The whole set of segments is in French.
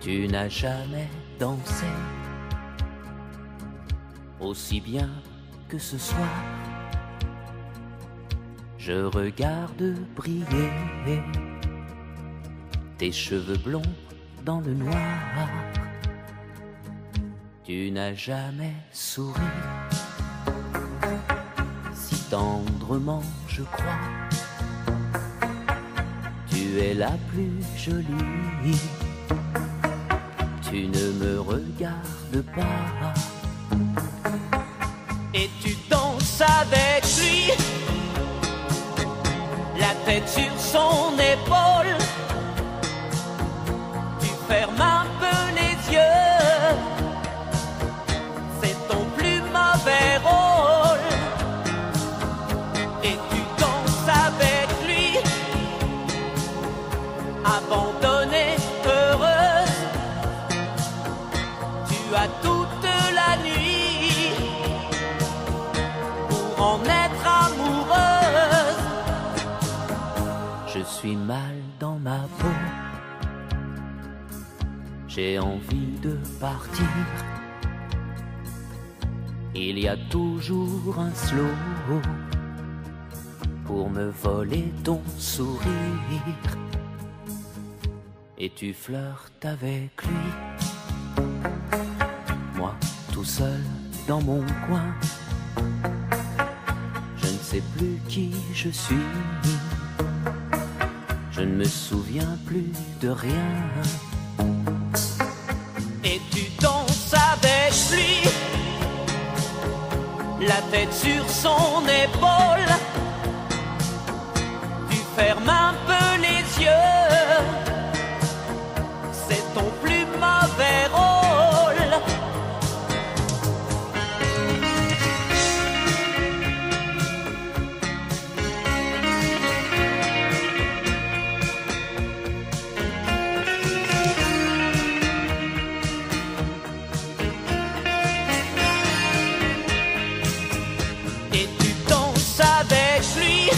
Tu n'as jamais dansé aussi bien que ce soir. Je regarde briller tes cheveux blonds dans le noir. Tu n'as jamais souri si tendrement, je crois. Tu es la plus jolie. Tu ne me regardes pas. Et tu danses avec lui, la tête sur son épaule. Tu fermes un peu les yeux, c'est ton plus mauvais rôle. Et tu danses avec lui, abandonnée, heureuse. Tu as toute la nuit pour en être amoureuse. Je suis mal dans ma peau, j'ai envie de partir. Il y a toujours un slow pour me voler ton sourire. Et tu flirtes avec lui, moi tout seul dans mon coin. Je ne sais plus qui je suis, je ne me souviens plus de rien. Et tu danses avec lui, la tête sur son épaule. Tu fermes un peu les yeux, c'est ton plus mauvais rôle. Et tu danses avec lui,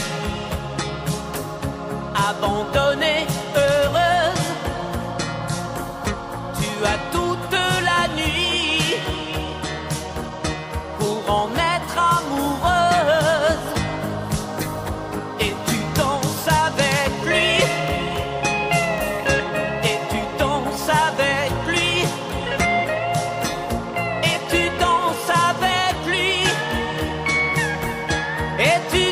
abandonnée, heureuse. Tu as toute la nuit pour en être amoureuse. Et tu danses avec lui, et tu danses avec lui, et tu danses avec lui, et tu